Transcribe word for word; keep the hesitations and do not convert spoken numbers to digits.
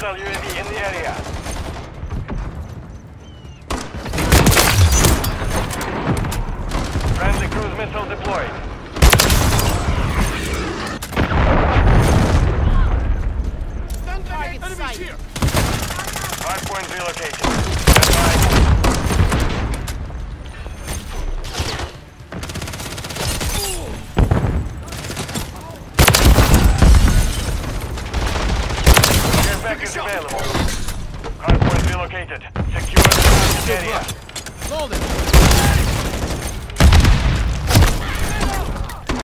Hostile U A V in the area. Friendly cruise missile deployed. Target sight. Hardpoint relocated. Stand by. Care package available. Hardpoint relocated. Secure the target area. Hold it.